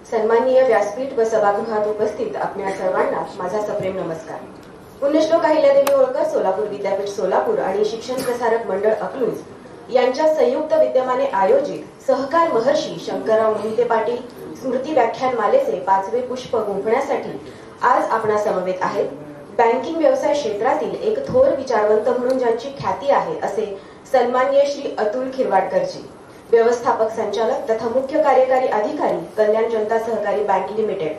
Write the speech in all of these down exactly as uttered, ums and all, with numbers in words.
सन्माननीय व्यासपीठ व सभागृहात उपस्थित आपल्या सर्वांना माझा सप्रेम नमस्कार। पुण्यश्लोक अहिल्यादेवी होळकर सोलापूर विद्यापीठ सोलापूर आणि शिक्षण प्रसारक मंडळ अकलूज यांच्या संयुक्त विद्यमाने आयोजित सहकार महर्षी शंकरराव मोहिते पाटील स्मृती व्याख्यान मालेचे पाचवे पुष्प गुंफण्यासाठी आज आपणा समवेत आहेत। बँकिंग व्यवसाय क्षेत्रातील एक थोर विचारवंत म्हणून ज्यांची ख्याती आहे असे सन्माननीय श्री अतुल खिरवाडकरजी, व्यवस्थापक संचालक तथा मुख्य कार्यकारी अधिकारी कल्याण जनता सहकारी बैंक लिमिटेड।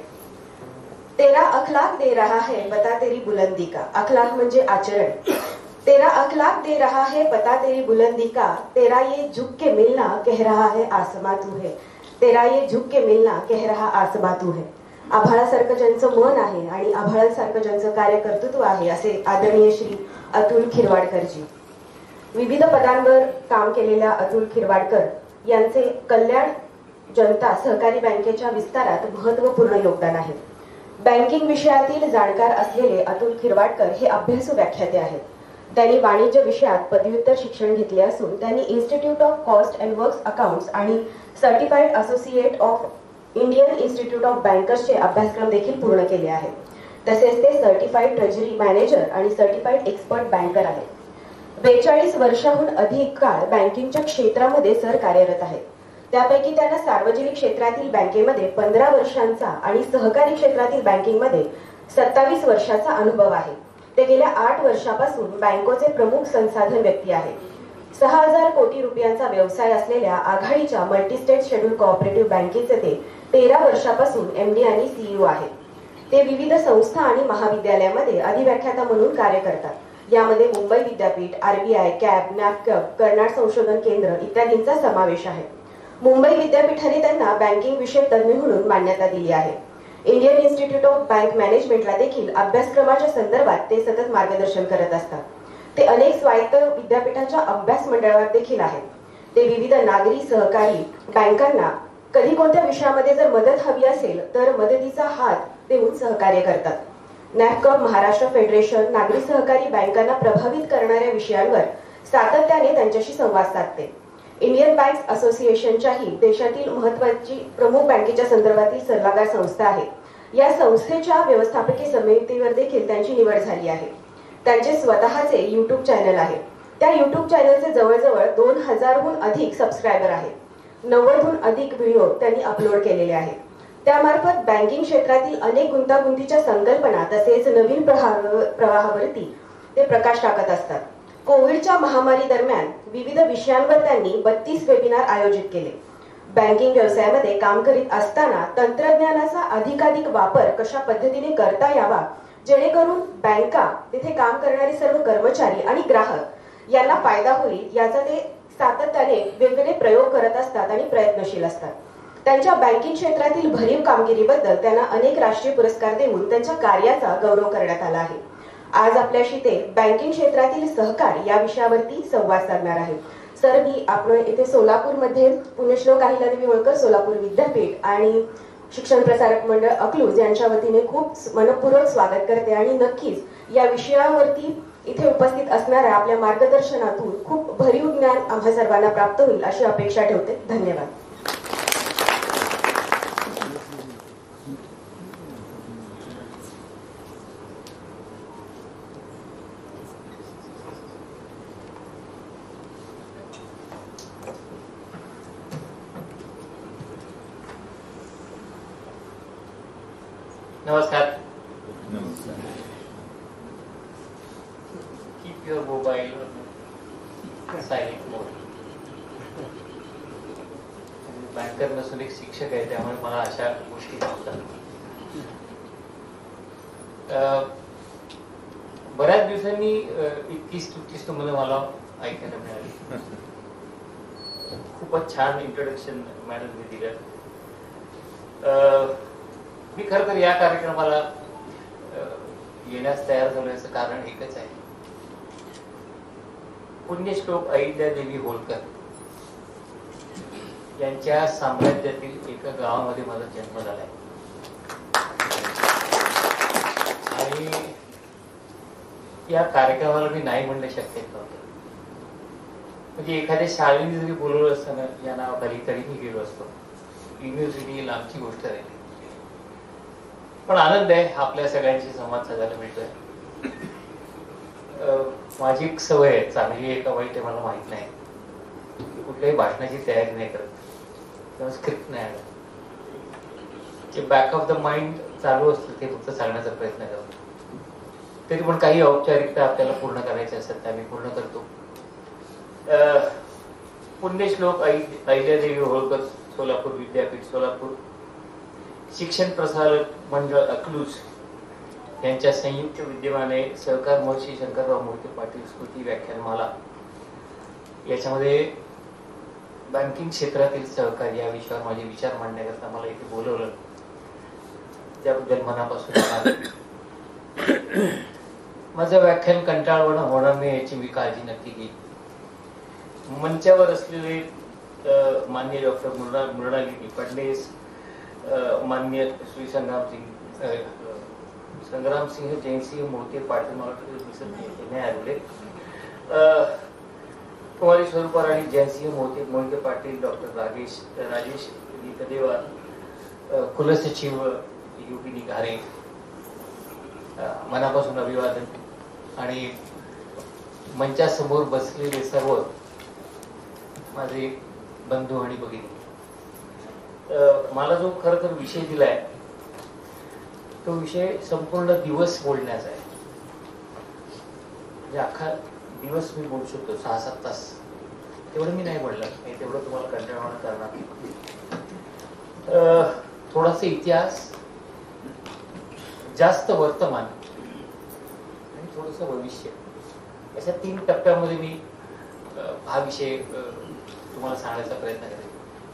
तेरा अखलाक दे रहा है पता तेरी बुलंदी का। अखलाक म्हणजे आचरण। तेरा अखलाक दे रहा है पता तेरी बुलंदी का, तेरा ये झुक के मिलना कह रहा है आसमां तू है, तेरा ये झुक के मिलना कह रहा आसमां तू है। आभाळासारखं ज्यांचं मन आहे आणि आभाळासारखं ज्यांचं कार्य कर्तृत्व आहे असे आदरणीय श्री अतुल खिरवाडकरजी। विविध पदांवर काम केलेल्या अतुल खिरवाडकर यांचे कल्याण जनता सहकारी बँकेच्या विस्तारात महत्त्वपूर्ण योगदान आहे। बँकिंग विषयातील जाणकार असलेले अतुल खिरवाडकर हे अभ्यासू व्याख्याते आहेत। त्यांनी वाणिज्य विषयात पदव्युत्तर शिक्षण घेतले असून त्यांनी institute of cost and works accounts आणि certified associate of Indian institute of बँकर्सचे अभ्यासक्रम देखील पूर्ण केले आहेत। तसेच ते सर्टिफाईड ट्रेजरी मॅनेजर आणि सर्टिफाईड एक्सपर्ट बँकर आहेत। बेचाळीस वर्षाहून अधिक काळ बँकिंगच्या क्षेत्रामध्ये सर कार्यरत आहेत। त्यापैकी त्यांना सार्वजनिक क्षेत्रातील बँकेमध्ये पंधरा वर्षांचा आणि सहकारी क्षेत्रातील बँकिंगमध्ये सत्तावीस वर्षाचा अनुभव आहे। ते गेल्या आठ वर्षापासून बँकोचे प्रमुख संसाधन व्यक्ती आहेत। सहा हजार कोटी रुपयांचा व्यवसाय असलेल्या आघाडीच्या मल्टीस्टेट शेड्यूल कोऑपरेटिव्ह बँकेचे ते तेरा वर्षापासून एमडी आणि सीईओ आहेत। ते विविध संस्था आणि महाविद्यालयामध्ये अधिव्याख्याता म्हणून कार्य करतात। यामध्ये मुंबई विद्यापीठ, आरबीआय, कॅब, नॅफकॅप, कर्नाड संशोधन केंद्र इत्यादींचा समावेश आहे। मुंबई विद्यापीठाने त्यांना बँकिंग विषय तज्ज्ञ म्हणून मान्यता दिली आहे। इंडियन इन्स्टिट्यूट ऑफ बँक मॅनेजमेंटला देखील अभ्यासक्रमाच्या संदर्भात ते सतत मार्गदर्शन करत असतात। ते अनेक स्वायत्त विद्यापीठाच्या अभ्यास मंडळावर देखील आहेत। ते विविध नागरी सहकारी बँकांना कधी कोणत्या विषयामध्ये जर मदत हवी असेल तर मदतीचा हात देऊन सहकार्य करतात। नॅफकॅप, महाराष्ट्र फेडरेशन, नागरी सहकारी बँकांना प्रभावित करणाऱ्या विषयांवर सातत्याने त्यांच्याशी संवाद साधते। इंडियन बँक्स असोसिएशनच्याही देशातील महत्त्वाची प्रमुख बँकेच्या संदर्भातील सल्लागार संस्था आहे। या संस्थेच्या व्यवस्थापकीय समितीवर देखील त्यांची निवड झाली आहे। त्यांचे स्वतःचे युट्यूब चॅनल आहे। त्या युट्यूब चॅनलचे जवळजवळ दोन हजारहून अधिक सबस्क्रायबर आहेत। नव्वदहून अधिक व्हिडिओ त्यांनी अपलोड केलेले आहेत। त्यामार्फत बँकिंग क्षेत्रातील अनेक गुंतागुंतीच्या संकल्पना तसेच नवीन प्रवाहावरती ते प्रकाश टाकत असतात। कोविडच्या महामारी दरम्यान विविध विषयांवर त्यांनी बत्तीस वेबिनार आयोजित केले। बँकिंग व्यवसायामध्ये काम करीत असताना तंत्रज्ञानाचा अधिकाधिक वापर कशा पद्धतीने करता यावा जेणेकरून बँका, तिथे काम करणारे सर्व कर्मचारी आणि ग्राहक यांना फायदा होईल याचा ते सातत्याने वेगवेगळे प्रयोग करत असतात आणि प्रयत्नशील असतात। त्यांच्या बँकिंग क्षेत्रातील भरीव कामगिरीबद्दल त्यांना अनेक राष्ट्रीय पुरस्कार देऊन त्यांच्या कार्याचा गौरव करण्यात आला आहे। आज आपल्याशी ते बँकिंग क्षेत्रातील सहकार या विषयावरती संवाद साधणार आहेत। सर, मी आपण इथे सोलापूरमध्ये पुण्यश्लोक अहिल्यादेवी होळकर सोलापूर विद्यापीठ आणि शिक्षण प्रसारक मंडळ अकलूज यांच्या वतीने खूप मनपूर्वक स्वागत करते आणि नक्कीच या विषयावरती इथे उपस्थित असणाऱ्या आपल्या मार्गदर्शनातून खूप भरीव ज्ञान आम्हा सर्वांना प्राप्त होईल अशी अपेक्षा ठेवते। धन्यवाद। नमस्कार। नमस्कार। Keep your mobile silent mode. Banker नसून एक शिक्षक आहे त्यामुळे मला अशा गोष्टी सांगतात। बऱ्याच दिवसांनी इतकी स्तुती तुम्हाला मला ऐकायला मिळाली। खूपच छान इंट्रोडक्शन मॅडम मी दिलं। मी खरं तर या कार्यक्रमाला येण्यास तयार झाल्याचं कारण एकच आहे। पुण्यश्लोक अहिल्यादेवी होळकर यांच्या साम्राज्यातील एका गावामध्ये माझा जन्म झालाय आणि या कार्यक्रमाला मी नाही म्हणणं शक्य नव्हतं। म्हणजे एखाद्या शाळेने जरी बोलवलं असताना या नावाखाली तरी मी गेलो असतो। युनिव्हर्सिटी लांबची गोष्ट राहिली। पण आनंद आहे आपल्या सगळ्यांशी संवाद साधायला मिळतोय. माझी एक सवय आहे, चांगली आहे का वाईट आहे मला माहित नाही, कुठल्याही भाषणाची तयारी नाही करत किंवा स्क्रिप्ट नाही आलं, जे बॅक ऑफ द माइंड चालू असतं ते फक्त सांगण्याचा प्रयत्न करतो. तरी पण काही औपचारिकता आपल्याला पूर्ण करायच्या असतात त्या मी पूर्ण करतो. पुण्यश्लोक अहिल्यादेवी होळकर सोलापूर विद्यापीठ सोलापूर, शिक्षण प्रसारक मंडळ अकलूज यांच्या संयुक्त विद्यमाने सहकार महर्षी शंकरराव मोहिते पाटील स्मृती व्याख्यानमाला याच्यामध्ये बँकिंग क्षेत्रातील सहकारी या विषयावर माझे विचार मांडण्याकरता मला इथे बोलवलं, त्याबद्दल मनापासून आभार. माझं व्याख्यान कंटाळवाणं होणार नाही याची मी काळजी नक्की घेईन. मंचावर असलेले माननीय डॉक्टर मृणालिनी फडणवीस, माननीय श्री संग्रामसिंग संग्रामसिंह जयसिंह मोहिते पाटील मला आलेले, कुमारी स्वरूपा राणी जयसिंह मोहिते मोहिते पाटील, डॉक्टर राजेश राजेश गीतदेवा, कुलसचिव योगिनी घारे, मनापासून अभिवादन. आणि मंचासमोर बसलेले सर्व माझे बंधू आणि भगिनी, मला जो खर तर विषय दिलाय तो विषय संपूर्ण दिवस बोलण्याचा आहे. म्हणजे अख्खा दिवस मी बोलू शकतो, सहा सात तास, तेवढं मी नाही बोलणार, तेवढं तुम्हाला कंटाळवाणं करणार. थोडासा इतिहास, जास्त वर्तमान आणि थोडस भविष्य, अशा तीन टप्प्यामध्ये मी हा विषय तुम्हाला सांगण्याचा प्रयत्न करेन.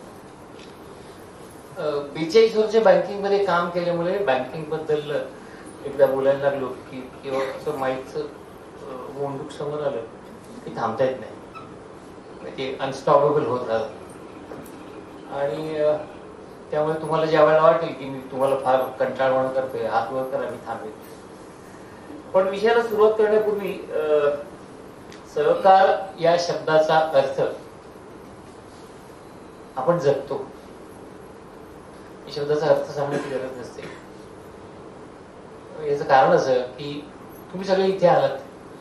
बेचाळीस वर्ष बँकिंग मध्ये काम केल्यामुळे बँकिंग बद्दल एकदा बोलायला लागलो की किंवा असं माहीतच मोंडूक समोर आलं की थांबता येत नाही, ते अनस्टॉपेबल होत राहत. आणि त्यामुळे तुम्हाला ज्या वेळेला वाटेल की मी तुम्हाला फार कंटाळवाणं करतोय, हात वर करा, मी थांबेल. पण विषयाला सुरुवात करण्यापूर्वी सहकार या शब्दाचा अर्थ आपण जगतो, शब्दाचा अर्थ सांगण्याची गरज नसते. याचं कारण असं की तुम्ही सगळे इथे आलात,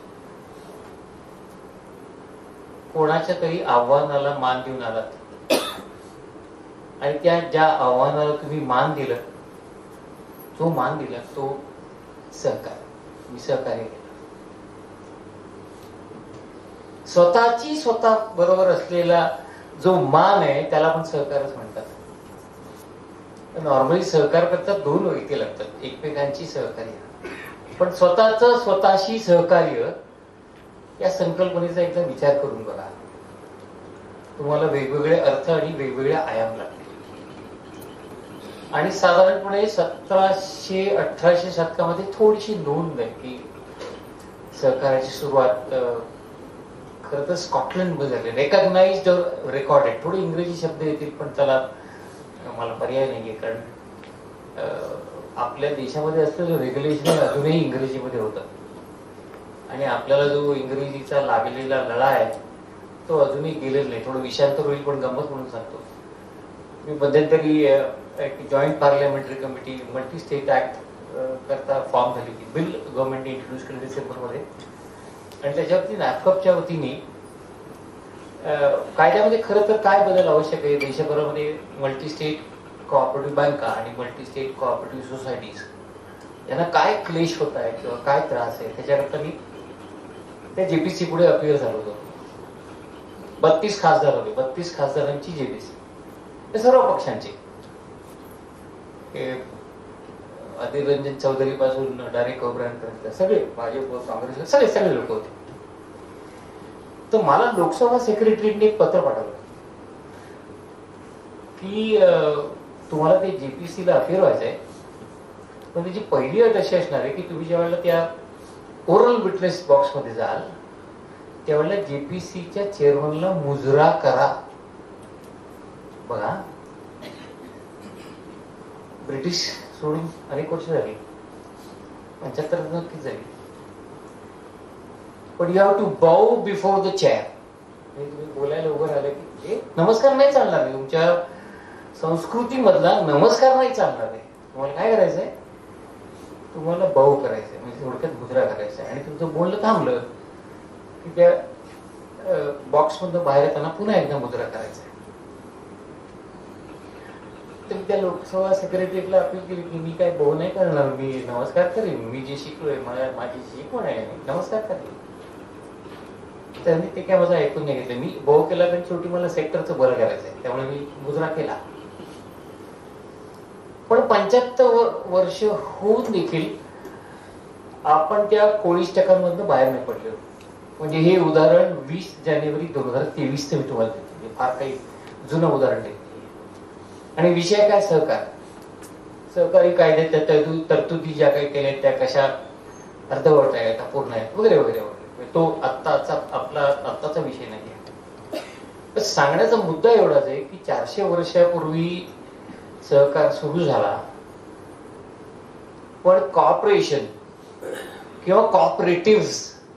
कोणाच्या तरी आव्हानाला मान देऊन आलात, आणि त्या ज्या आव्हानाला तुम्ही मान दिलं, जो मान दिला तो सहकार, मी सहकार्य केलं. स्वतःची स्वतः बरोबर असलेला जो मान आहे त्याला पण सहकारच म्हणतात. नॉर्मली सहकार करतात दोन व्यक्ती लागतात, एकमेकांची सहकार्य, पण स्वतःच स्वतःशी सहकार्य या संकल्पनेचा एकदा विचार करून बघा, तुम्हाला वेगवेगळे अर्थ आणि वेगवेगळे आयाम लागतील. आणि साधारणपणे सतराशे अठराशे शतकामध्ये थोडीशी नोंद आहे की सहकार्याची सुरुवात खरं तर स्कॉटलंड मध्ये झाली, रेकॉग्नाइज्ड रेकॉर्डेड. थोडे इंग्रजी शब्द येतील पण त्याला मला पर्याय नाहीये, कारण आपल्या देशामध्ये असलेलं रेग्युलेशन अजूनही इंग्रजीमध्ये होतं आणि आपल्याला जो इंग्रजीचा लागलेला लळा आहे तो अजूनही गेलेला नाही. थोडं विषांतर होईल पण गंमत म्हणून सांगतो. मी मध्यंतरी एक joint parliamentary committee multi state act करता फॉर्म झाली होती, बिल गव्हर्नमेंटने इंट्रोड्यूस केलं डिसेंबरमध्ये, आणि त्याच्यावरती नॅफकपच्या वतीने कायद्यामध्ये खरं तर काय बदल आवश्यक आहे, देशभरामध्ये मल्टी स्टेट कोऑपरेटिव्ह बँका आणि मल्टी स्टेट कोऑपरेटिव्ह सोसायटीज यांना काय क्लेश होत आहे किंवा काय त्रास आहे त्याच्याकरता मी त्या जेपीसी पुढे अपिअर झालो होतो. बत्तीस खासदार होते, बत्तीस खासदारांची जेपीसी, ते सर्व पक्षांचे, अधीर रंजन चौधरी पासून डायरेक्ट कोब्रांपर्यंत सगळे, भाजप काँग्रेस सगळे सगळे लोक होते. तर मला लोकसभा सेक्रेटरीने एक पत्र पाठवलं की तुम्हाला ते जेपीसीला अफेअर व्हायचंय, पण त्याची पहिली अट अशी असणार आहे की तुम्ही ज्या वेळेला त्या ओरल विटनेस बॉक्स मध्ये जाल त्यावेळेला जेपीसीच्या चेअरमनला मुजरा करा. बघा, ब्रिटिश सोडून अनेक वर्ष झाली, पंच्याहत्तर नक्कीच झाली, पण you have to bow before the chair. तुम्ही बोलायला उभं राहिलं की नमस्कार नाही चालणार आहे, तुमच्या संस्कृतीमधला नमस्कार नाही चालणार आहे. तुम्हाला काय करायचंय, तुम्हाला बाऊ करायचंय, म्हणजे थोडक्यात मुद्रा करायचा आणि तुमचं बोलणं थांबलं की त्या बॉक्स मधून बाहेर येताना पुन्हा एकदा मुद्रा करायचा. तर त्या लोकसभा सेक्रेटरीला अपील केली की मी काय बहु नाही करणार, मी नमस्कार करेन, मी जे शिकलोय मला माझी शिकवण आहे, नमस्कार करेन. त्यांनी ते काय माझं ऐकून नाही घेतलं. मी बहु केला कारण शेवटी मला सेक्टरचं बरं करायचंय, त्यामुळे मी मुजरा केला. पण पंच्याहत्तर वर्ष होऊन देखील आपण त्या कोळीस टक्क्यांमधनं बाहेर नाही पडलो. म्हणजे हे उदाहरण वीस जानेवारी दोन हजार तेवीस मी तुम्हाला देतो, फार काही जुनं उदाहरण देते. आणि विषय काय, सहकार. सहकारी कायद्यात त्या तरतुदी ज्या काही केल्या त्या कशा अर्धवट आहेत, अपूर्ण आहेत वगैरे वगैरे वगैरे. तो आत्ताचा आपला आत्ताचा विषय नाही. सांगण्याचा मुद्दा एवढाच आहे की चारशे वर्षापूर्वी सहकार सुरू झाला, पण कॉर्पोरेशन किंवा cooperative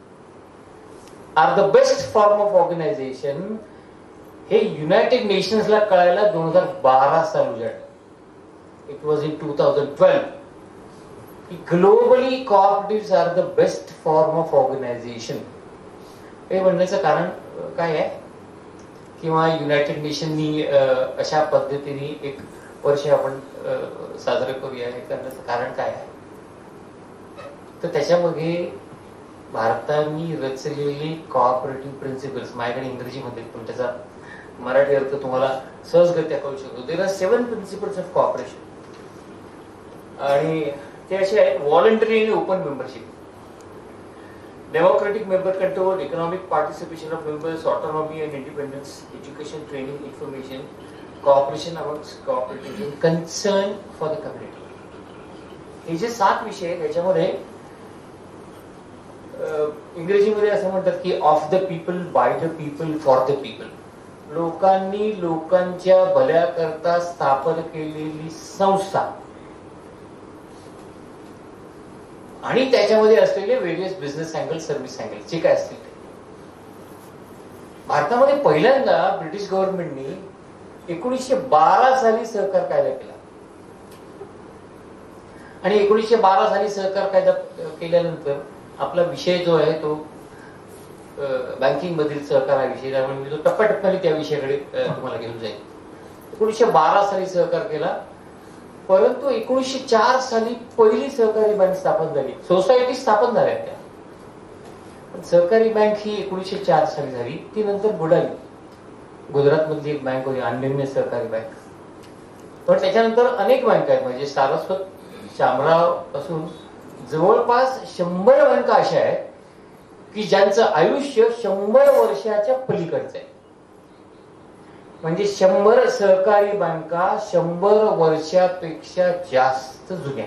are the best form of organisation हे युनायटेड नेशन्सला कळायला दोन हजार बारा साल उजाडलं. It was in two thousand twelve की globally cooperative are the best form of organisation. हे म्हणण्याचं कारण काय आहे, किंवा युनायटेड नेशननी अशा पद्धतीने एक वर्ष आपण साजरं करूया हे करण्याचं कारण काय आहे, तर त्याच्यामध्ये भारताने रचलेली कॉपरेटिव्ह प्रिन्सिपल्स, माझ्याकडे इंग्रजीमध्ये पण त्याचा मराठी अर्थ तुम्हाला सहजगत्या कळू शकतो. There are seven principles of cooperation, आणि ते असे आहेत: व्हॉलंटरी आणि open membership, democratic member control, economic participation of members, autonomy and independence, education, training, information, cooperation amongst cooperative, concern for the community. हे जे सात विषय आहेत त्याच्यामध्ये इंग्रजीमध्ये असं म्हणतात की of the people, by the people, for the people. लोकांनी लोकांच्या भल्याकरता स्थापन केलेली संस्था आणि त्याच्यामध्ये असलेले वेगवेगळे बिझनेस अँगल, सर्व्हिस अँगल जे काय असतील ते. भारतामध्ये पहिल्यांदा ब्रिटिश गव्हर्नमेंटनी एकोणीसशे बारा साली सहकार कायदा केला, आणि एकोणीसशे बारा साली सहकार कायदा केल्यानंतर आपला विषय जो आहे तो बँकिंग मधील सहकार हा विषय, त्यामुळे मी तो टप्प्याटप्प्याने त्या विषयाकडे तुम्हाला घेऊन जाईल. एकोणीसशे बारा साली सहकार केला, परंतु एकोणीसशे चार साली पहिली सहकारी बँक स्थापन झाली. सोसायटी स्थापन झाल्या त्या, पण सहकारी बँक ही एकोणीसशे चार साली झाली, ती नंतर बुडाली. गुजरात मधली एक बँक होती अनन्य सहकारी बँक. पण त्याच्यानंतर अनेक बँका आहेत, म्हणजे सारस्वत, शामराव पासून जवळपास शंभर बँका अशा आहेत की ज्यांचं आयुष्य शंभर वर्षाच्या पलीकडचं आहे. म्हणजे शंभर सहकारी बँका शंभर वर्षापेक्षा जास्त जुन्या.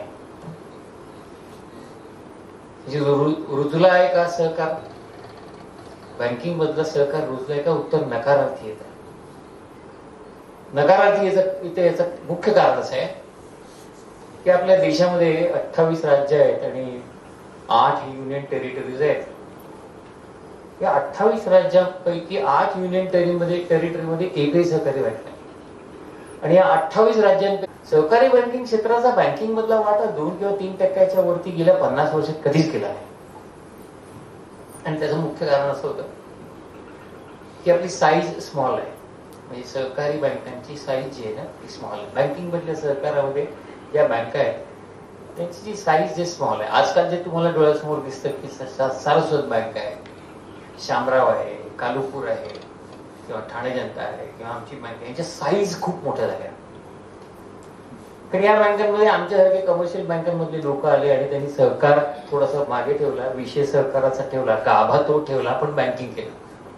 रुजला आहे का सहकार, बँकिंग मधला सहकार रुजलाय का? उत्तर नकारार्थी येत. नकारार्थी याचं इथे याचं मुख्य कारण असं आहे की आपल्या देशामध्ये अठ्ठावीस राज्य आहेत आणि आठ युनियन टेरिटरीज आहेत. या अठ्ठावीस राज्यांपैकी आठ युनियन टेरिटरीमध्ये टेरिटरीमध्ये एकही सहकारी बँक नाही. आणि या अठ्ठावीस राज्यांपैकी सहकारी बँकिंग क्षेत्राचा बँकिंग मधला वाटा दोन किंवा तीन टक्क्याच्या वरती गेल्या पन्नास वर्षात कधीच केला नाही. आणि त्याचं मुख्य कारण असं होतं की आपली साईज स्मॉल आहे. म्हणजे सहकारी बँकांची साईज जी आहे ना ती स्मॉल आहे. बँकिंग मधल्या सहकारामध्ये ज्या बँका आहेत त्यांची जी साईज जे स्मॉल आहे. आजकाल जे तुम्हाला डोळ्यासमोर दिसतं की सारस्वत बँक आहे, शामराव आहे, कालुपूर आहे, किंवा ठाणे जनता आहे, किंवा आमची बँक आहे, यांच्या साईज खूप मोठ्या झाल्या. तर या बँकांमध्ये आमच्यासारखे कमर्शियल बँकांमधले लोक आले आणि त्यांनी सहकार थोडासा मागे ठेवला, विषय सहकाराचा ठेवला, गाभा तो ठेवला, पण बँकिंग केलं.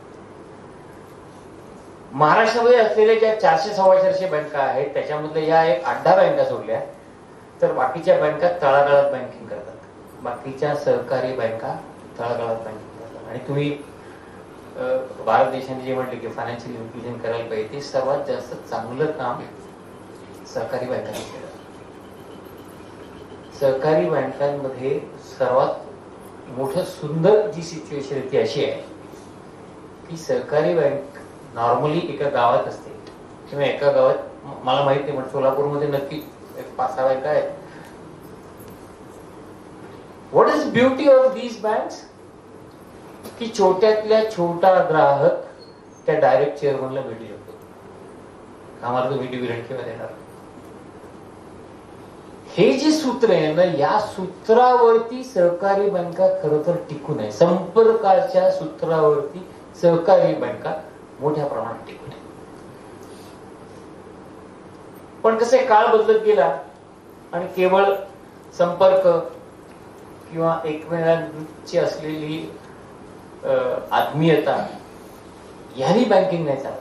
महाराष्ट्रामध्ये असलेल्या ज्या चारशे सव्वा चारशे बँका आहेत त्याच्यामधल्या या एक आठ दहा बँका सोडल्या तर बाकीच्या बँका तळागाळात बँकिंग करतात. बाकीच्या सहकारी बँका तळागाळात बँकिंग करतात. आणि तुम्ही भारत देशाने जे म्हटले की फायनान्शियल इन्क्लुजन करायला पाहिजे, ते सर्वात जास्त चांगलं काम सहकारी बँकांनी केलं. सहकारी बँकांमध्ये सर्वात मोठं सुंदर जी सिच्युएशन ती अशी आहे की सहकारी बँक नॉर्मली एका गावात असते किंवा एका गावात, मला माहित नाही पण सोलापूरमध्ये नक्की एक पाच सहा बँका आहेत. What is beauty of these banks? की छोट्यातल्या छोटा ग्राहक त्या डायरेक्ट चेअरमनला भेटू शकतो. आम्हाला तो व्हिडिओ किंवा देणार. हे जे सूत्र आहे ना, या सूत्रावरती सहकारी बँका खरं तर टिकून आहे. संपर्काच्या सूत्रावरती सहकारी बँका मोठ्या प्रमाणात टिकून आहे. पण कसे काळ बदलत गेला आणि केवळ संपर्क किंवा एकमेकांची असलेली आत्मीयता याही बँकिंग नाही चालत.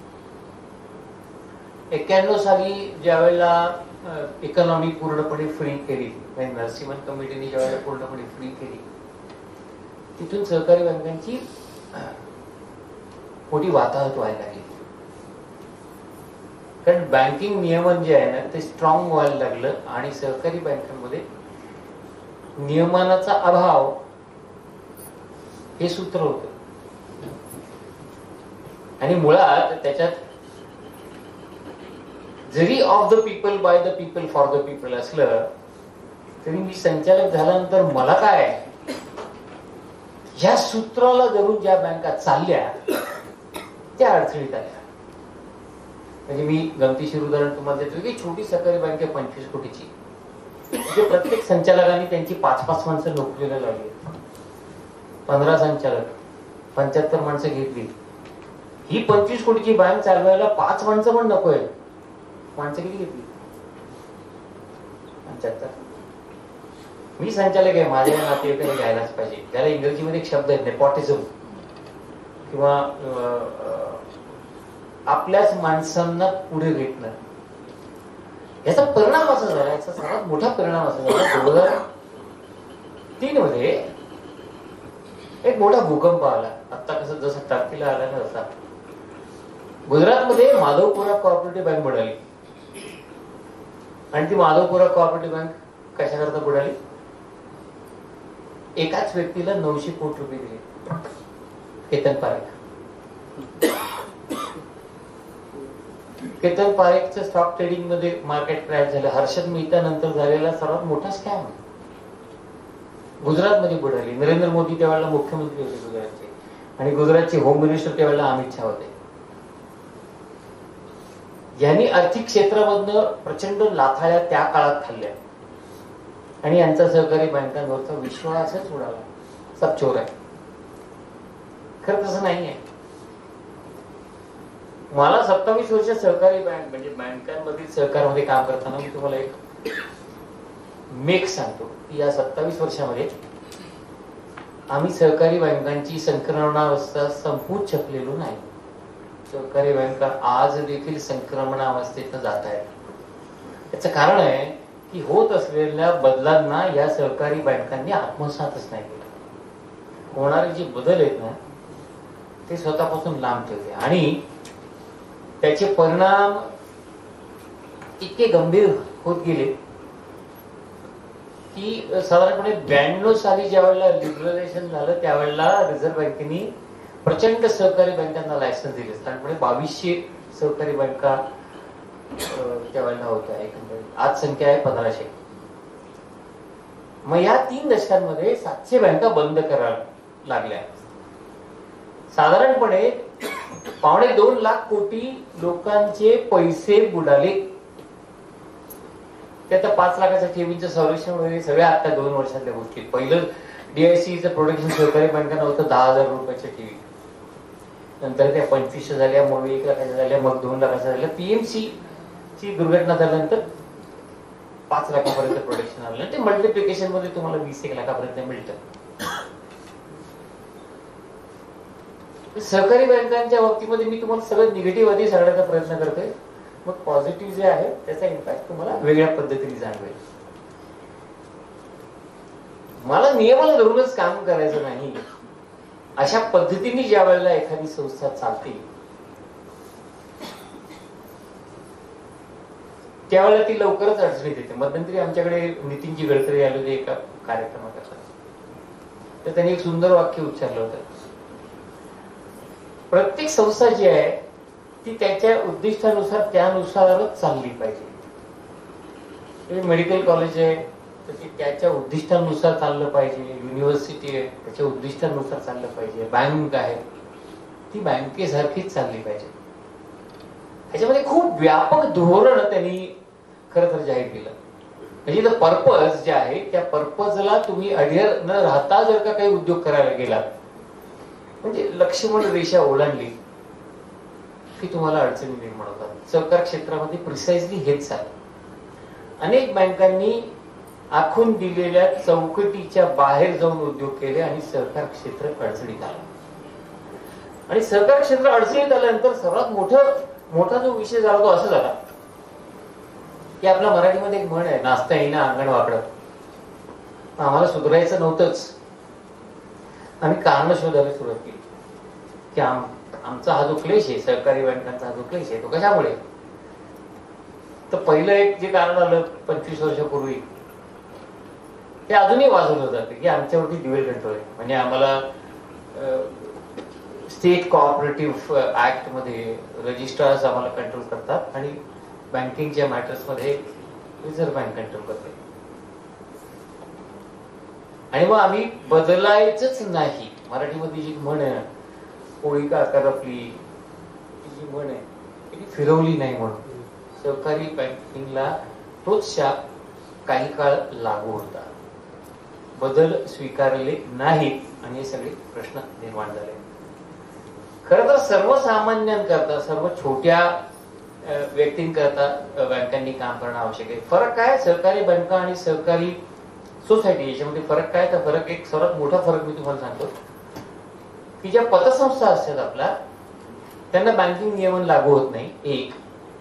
एक्क्याण्णव साली ज्या वेळेला इकॉनॉमी पूर्णपणे फ्री केली, नरसिंहन कमिटीने ज्या वेळेला पूर्णपणे फ्री केली, तिथून सहकारी बँकांची मोठी वाताहत व्हायला लागली. कारण बँकिंग नियमन जे आहे ना ते स्ट्रॉंग व्हायला लागलं आणि सहकारी बँकांमध्ये नियमनाचा अभाव हे सूत्र होतं. आणि मुळात त्याच्यात जरी of the people by the people for the people असलं तरी मी संचालक झाल्यानंतर मला काय ह्या सूत्राला धरून ज्या बँका चालल्या त्या अडचणीत आल्या. म्हणजे मी गमतीशीर उदाहरण तुम्हाला देतो की छोटी सहकारी बँक आहे पंचवीस कोटीची, म्हणजे प्रत्येक संचालकांनी त्यांची पाच पाच माणसं नोकरीला लावली. पंधरा संचालक, पंच्याहत्तर माणसं घेतली. ही पंचवीस कोटीची बँक चालवायला पाच माणसं पण नकोय. माणसं किती घेतली? पंच्याहत्तर. मी संचालक आहे, माझ्या नातेवाईकांनी घ्यायलाच पाहिजे. त्याला इंग्रजीमध्ये एक शब्द आहे नेपोटिझम, किंवा आपल्याच माणसांना पुढे घेतलं. याचा परिणाम असा झाला, याचा सर्वात मोठा परिणाम असा झाला दोन हजार तीन मध्ये एक मोठा भूकंप आला. आता कसं जसं टाकीला आला ना तसा गुजरातमध्ये माधवपुरा कॉर्पोरेटिव्ह बँक बुडाली. आणि ती माधवपुरा कॉर्पोरेटिव्ह बँक कशाकरता बुडाली? एकाच व्यक्तीला नऊशे कोटी रुपये दिले, केतन पारेख. केतन पारेखचं स्टॉक ट्रेडिंग मध्ये मार्केट क्रॅश झालं. हर्षद मेहता नंतर झालेला सर्वात मोठा स्कॅम गुजरातमध्ये बुडाली. नरेंद्र मोदी त्यावेळेला मुख्यमंत्री होते गुजरातचे, आणि गुजरातचे होम मिनिस्टर त्यावेळेला अमित शहा होते. यांनी आर्थिक क्षेत्रामधनं प्रचंड लाथाळ्या त्या काळात खाल्ल्या आणि यांचा सहकारी बँकांवरचा विश्वासच उडाला. सब चोर आहे. खरं तसं नाहीये. मला सत्तावीस वर्ष सहकारी बँक म्हणजे बँकांमधील सहकारामध्ये काम करताना मी तुम्हाला एक मेक सांगतो की या सत्तावीस वर्षामध्ये आम्ही सहकारी बँकांची संक्रमणावस्था संपवून शकलेलो नाही. सहकारी बँका आज देखील संक्रमणावस्थेतनं जात आहेत. याचं कारण आहे की होत असलेल्या बदलांना या सहकारी बँकांनी आत्मसातच नाही केलं. होणारे जे बदल आहेत ना ते स्वतःपासून लांब ठेवले आणि त्याचे परिणाम इतके गंभीर होत गेले की साधारणपणे ब्याण्णव साली ज्या वेळेला लिबरलायझेशन झालं त्यावेळेला रिझर्व्ह बँकेने प्रचंड सहकारी बँकांना लायसन्स दिले. साधारणपणे बावीसशे सहकारी बँका त्यावेळेला होत्या एकंदरीत. आज संख्या आहे पंधराशे. मग या तीन दशकांमध्ये सातशे बँका बंद करायला लागल्या. साधारणपणे पावणे दोन लाख कोटी लोकांचे पैसे बुडाले. ते आता पाच लाखाच्या ठेवींचं संरक्षण वगैरे सगळ्या आता दोन वर्षातल्या गोष्टी. पहिलं डीआयसीचं प्रोटेक्शन सहकारी बँकांना होतं दहा हजार रुपयाच्या ठेवी. नंतर त्या पंचवीसशे झाल्या, मग एक लाखाच्या झाल्या, मग दोन लाखाच्या झाल्या. पीएमसी ची दुर्घटना झाल्यानंतर पाच लाखापर्यंत प्रोटेक्शन आलं. ते मल्टिप्लिकेशन मध्ये तुम्हाला वीस एक लाखापर्यंत मिळतं. सहकारी बँकांच्या बाबतीमध्ये मी तुम्हाला सगळं निगेटिव्ह आधी सांगण्याचा प्रयत्न करतोय. मग पॉझिटिव्ह जे आहे त्याचा इम्पॅक्ट तुम्हाला वेगळ्या पद्धतीने जाणवेल. मला नियमाला धरूनच काम करायचं नाही. अशा पद्धतीने ज्या वेळेला एखादी संस्था चालते त्यावेळेला ती लवकरच अडचणीत येते. मध्यंतरी आमच्याकडे नितीनजी गडकरी आले होते एका कार्यक्रमाकरता. तर त्यांनी एक सुंदर वाक्य उच्चारलं होतं. प्रत्येक संस्था जी आहे ती त्याच्या उद्दिष्टानुसार त्यानुसारच चालली पाहिजे. मेडिकल कॉलेज आहे, तर ते त्याच्या उद्दिष्टानुसार चाललं पाहिजे. युनिव्हर्सिटी आहे त्याच्या उद्दिष्टानुसार चाललं पाहिजे. बँक आहे ती बँकेसारखीच चालली पाहिजे. ह्याच्यामध्ये खूप व्यापक धोरण त्यांनी खरं तर जाहीर केलं. म्हणजे द पर्पज जे आहे त्या पर्पजला तुम्ही अडियर न राहता जर का काही उद्योग करायला गेला म्हणजे लक्ष्मण रेषा ओलांडली की तुम्हाला अडचणी निर्माण होतात. सहकार क्षेत्रामध्ये प्रिसाइजली हेच आहे. अनेक बँकांनी आखून दिलेल्या चौकटीच्या बाहेर जाऊन उद्योग केले आणि सहकार क्षेत्र अडचणीत आलं. आणि सहकार क्षेत्र अडचणीत आल्यानंतर सर्वात मोठं मोठा जो विषय झाला तो असा झाला की आपल्या मराठीमध्ये एक म्हण आहे, नाचता येईना अंगण वाकडं. आम्हाला सुधारायचं नव्हतंच. आम्ही कारण शोधायला सुरुवात केली की आम आमचा हा जो क्लेश आहे, सहकारी बँकांचा हा जो क्लेश आहे तो कशामुळे. तर पहिलं एक जे कारण आलं पंचवीस वर्षापूर्वी ते अजूनही वाजवलं जातं की आमच्यावरती ड्युअल कंट्रोल आहे. म्हणजे आम्हाला स्टेट कोऑपरेटिव्ह ऍक्ट मध्ये रजिस्ट्रार्स आम्हाला कंट्रोल करतात आणि बँकिंगच्या मॅटर्स मध्ये रिझर्व्ह बँक कंट्रोल करते. आणि मग आम्ही बदलायचंच नाही. मराठीमध्ये जी म्हण आहे पोळी का करपली जी म्हण आहे ती फिरवली नाही म्हणून सहकारी बँकिंगला तोच शाप काही काळ लागू होता. बदल स्वीकारले नाहीत आणि हे सगळे प्रश्न निर्माण झाले. खरं तर सर्वसामान्यांकरता सर्व छोट्या व्यक्तींकरता बँकांनी काम करणं आवश्यक आहे. फरक काय सहकारी बँका आणि सहकारी सोसायटी याच्यामध्ये फरक काय. तर फरक एक सर्वात मोठा फरक मी तुम्हाला सांगतो की ज्या पतसंस्था असतात आपल्या त्यांना बँकिंग नियमन लागू होत नाही. एक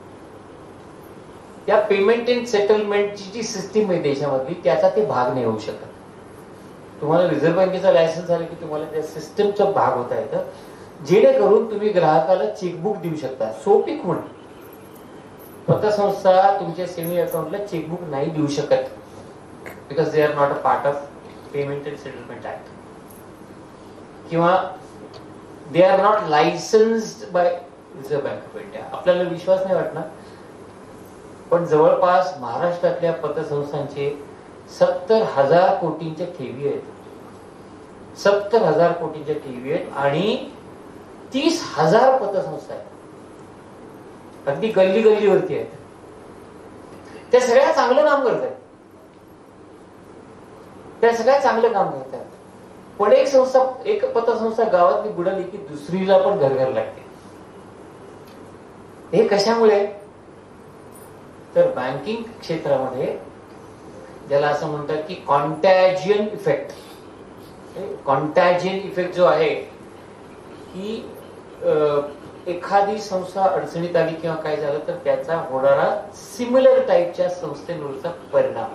त्या पेमेंट अँड सेटलमेंटची जी सिस्टीम आहे देशामधली त्याचा ते भाग नाही होऊ शकत. तुम्हाला रिझर्व्ह बँकेचा लायसन्स झालं की तुम्हाला त्या सिस्टमचा भाग होता येतं जेणेकरून तुम्ही ग्राहकाला चेकबुक देऊ शकता. सोपी खूण पतसंस्था तुमच्या सेव्हिंग अकाउंटला चेकबुक नाही देऊ शकत because they are not a part of payment and settlement act किंवा they are not licensed by reserve bank of India. आपल्याला विश्वास नाही वाटणार पण जवळपास महाराष्ट्रातल्या पतसंस्थांचे सत्तर हजार कोटींच्या ठेवी आहेत. सत्तर हजार कोटींच्या ठेवी आहेत आणि तीस हजार पतसंस्था आहेत. अगदी गल्ली गल्लीवरती आहेत. त्या सगळ्या चांगलं काम करतात. त्या सगळ्या चांगलं काम करतात. पण एक संस्था एक पतसंस्था गावातली बुडाली की दुसरीला पण घर घर लागते. हे कशामुळे. तर बँकिंग क्षेत्रामध्ये ज्याला असं म्हणतात की कॉन्टॅजियन इफेक्ट. कॉन्टॅजियन इफेक्ट जो आहे की एखादी संस्था अडचणीत आली किंवा काय झालं तर त्याचा होणारा सिमिलर टाईपच्या संस्थेवरचा परिणाम.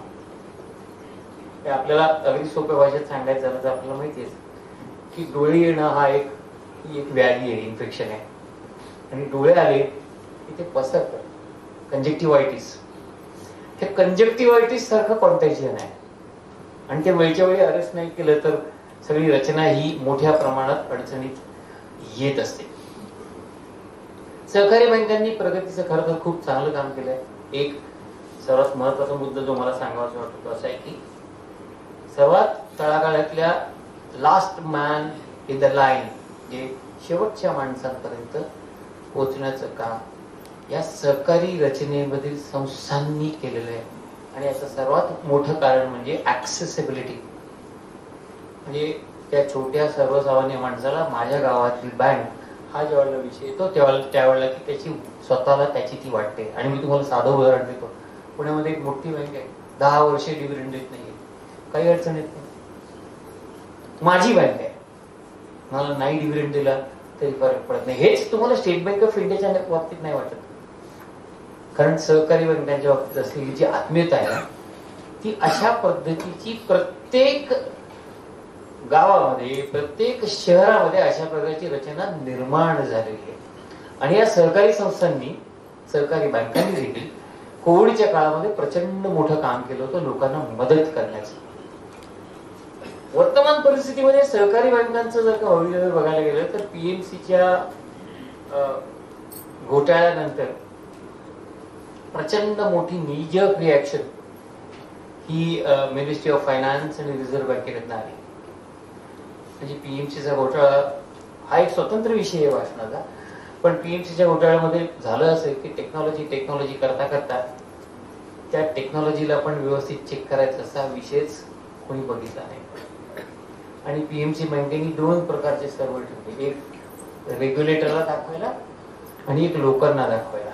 आपल्याला अगदी सोप्या भाषेत सांगायचं झालं तर आपल्याला माहिती आहे की डोळे येणं हा एक ही एक व्याधी आहे, इन्फेक्शन आहे. आणि डोळे आले की ते पसरतं. कंजक्टिव्हायटिस हे कंजक्टिव्हायटिस सारखं कॉन्टॅजियन आहे आणि ते वेळच्या वेळी अरेस्ट नाही केलं तर सगळी रचना ही मोठ्या प्रमाणात अडचणीत येत असते. सहकारी बँकांनी प्रगतीचं खरं तर खूप चांगलं काम केलंय. एक सर्वात महत्वाचा मुद्दा जो मला सांगावासा वाटतो असा आहे की सर्वात तळागाळातल्या last man in the line जे शेवटच्या माणसांपर्यंत पोहोचण्याचं काम या सहकारी रचनेमधील संस्थांनी केलेलं आहे. आणि याचं सर्वात मोठं कारण म्हणजे ऍक्सेसिबिलिटी. म्हणजे त्या छोट्या सर्वसामान्य माणसाला माझ्या गावातली बँक हा ज्यावेळेला विषय येतो तेव्हा त्यावेळेला की त्याची स्वतःला त्याची ती वाटते. आणि मी तुम्हाला साधं उदाहरण देतो. पुण्यामध्ये एक मोठी बँक आहे, दहा वर्षे डिव्हिडंड देत नाहीये, काही अडचण येत नाही. माझी बँक आहे, मला नाही डिव्हिडंड दिला तरी फरक पडत नाही. हेच तुम्हाला स्टेट बँक ऑफ इंडियाच्या बाबतीत नाही वाटत. कारण सहकारी बँकांच्या बाबतीत असलेली जी आत्मीयता आहे ती अशा पद्धतीची प्रत्येक गावामध्ये प्रत्येक शहरामध्ये अशा प्रकारची रचना निर्माण झालेली आहे. आणि या सहकारी संस्थांनी सहकारी बँकांनी देखील कोविडच्या काळामध्ये प्रचंड मोठं काम केलं होतं लोकांना मदत करण्याचं. वर्तमान परिस्थितीमध्ये सहकारी बँकांचं जर का भवितव्य बघायला गेलं तर पीएमसीच्या घोटाळ्यानंतर प्रचंड मोठी नीजक रिॲक्शन ही मिनिस्ट्री ऑफ फायनान्स आणि रिझर्व्ह बँकेमधून आली. म्हणजे पीएमसीचा घोटाळा हा एक स्वतंत्र विषय आहे भाषणाचा, पण पीएमसीच्या घोटाळ्यामध्ये झालं असं की टेक्नॉलॉजी टेक्नॉलॉजी करता करता त्या टेक्नॉलॉजीला पण व्यवस्थित चेक करायचा असा विषयच कोणी बघितला नाही. आणि पीएमसी बँकेने दोन प्रकारचे सर्व्हर ठेवले, एक रेग्युलेटरला दाखवायला आणि एक लोकांना दाखवायला.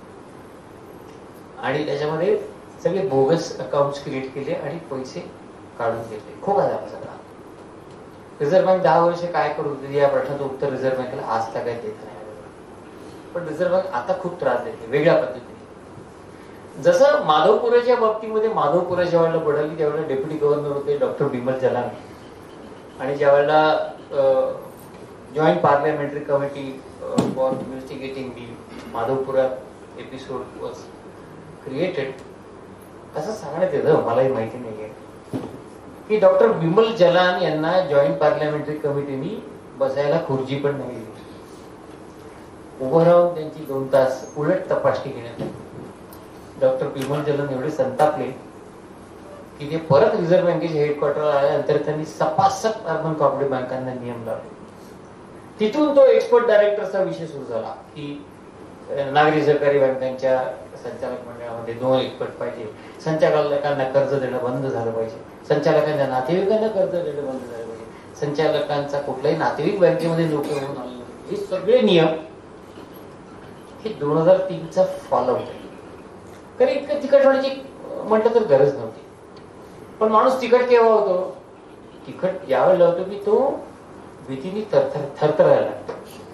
आणि त्याच्यामध्ये सगळे बोगस अकाउंट क्रिएट केले आणि पैसे काढून घेतले. खोका झाला सगळा. रिझर्व्ह बँक दहा वर्ष काय करू या प्रश्नाचं उत्तर रिझर्व्ह बँकेला आज तक काय देत नाही. पण रिझर्व्ह बँक आता खूप त्रास देते वेगळ्या पद्धतीने. जसं माधवपुराच्या बाबतीमध्ये माधवपुरा ज्या वेळेला पडली त्यावेळेला डेप्युटी गव्हर्नर होते डॉक्टर बिमल जलान, आणि ज्या वेळेला joint parliamentary committee for investigating the Madhavpura episode was created असं सांगण्यात येतं, मलाही माहिती नाहीये की डॉक्टर बिमल जलान यांना जॉईंट पार्लमेंटरी कमिटीनी बसायला खुर्ची पण नाही दिली. उभं राहून त्यांची दोन तास उलट तपासणी घेण्यात आली. डॉक्टर बिमल जलान एवढे संतापले की ते परत रिझर्व्ह बँकेच्या हेडक्वार्टरला आल्यानंतर त्यांनी सपासप अर्बन कॉर्पोरेट बँकांना नियम लावले. तिथून तो एक्सपर्ट डायरेक्टरचा विषय सुरू झाला की नागरी सहकारी बँकांच्या संचालक मंडळामध्ये दोन एक्सपर्ट पाहिजे, संचालकांना कर्ज देणं बंद झालं पाहिजे, संचालकांच्या नातेवाईकांना कर्ज देणं बंद झालं पाहिजे, संचालकांचा कुठलाही नातेवाईक बँकेमध्ये नोकरी होऊन आले. हे सगळे नियम हे दोन हजार तीनचा फॉलोआउट आहे. कारण इतकं तिखट होण्याची म्हटलं तर गरज नव्हती. पण माणूस तिखट केव्हा होतो? तिखट यावेळेला होतो की तो भीतीने थरथर थरथरायला लागतो.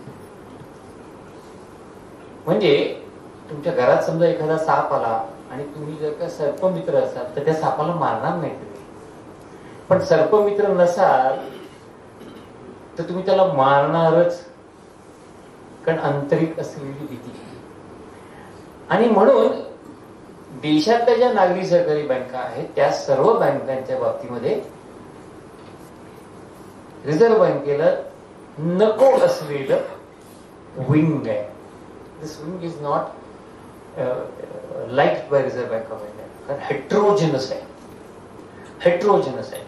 म्हणजे तुमच्या घरात समजा एखादा साप आला आणि तुम्ही जर का सर्पमित्र असाल तर त्या सापाला मारणार नाही तुम्ही. पण सर्पमित्र नसाल तर तुम्ही त्याला मारणारच, कारण आंतरिक असलेली भीती. आणि म्हणून देशातल्या ज्या नागरी सहकारी बँका आहेत त्या सर्व बँकांच्या बाबतीमध्ये रिझर्व्ह बँकेला नको असलेलं विंग आहे. This wing is not liked by reserve bank of India, कारण हेट्रोजिनस आहे. हेट्रोजिनस आहे